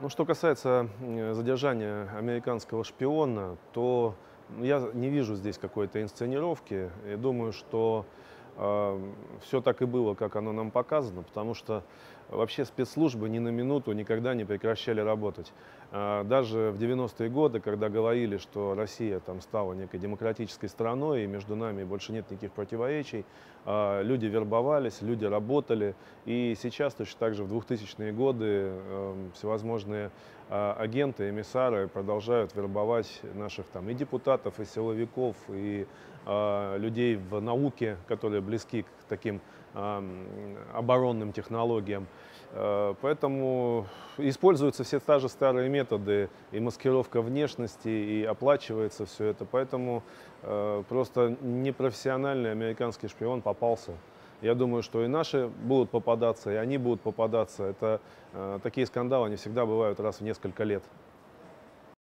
Ну, что касается задержания американского шпиона, то я не вижу здесь какой-то инсценировки. Я думаю, что все так и было, как оно нам показано, потому что вообще спецслужбы ни на минуту никогда не прекращали работать. Даже в 90-е годы, когда говорили, что Россия там стала некой демократической страной и между нами больше нет никаких противоречий, люди вербовались, люди работали. И сейчас точно так же в 2000-е годы всевозможные агенты, эмиссары продолжают вербовать наших там и депутатов, и силовиков, и людей в науке, которые близки к таким оборонным технологиям. Поэтому используются все та же старые методы, и маскировка внешности, и оплачивается все это. Поэтому просто непрофессиональный американский шпион попался. Я думаю, что и наши будут попадаться, и они будут попадаться. Это такие скандалы, они всегда бывают раз в несколько лет.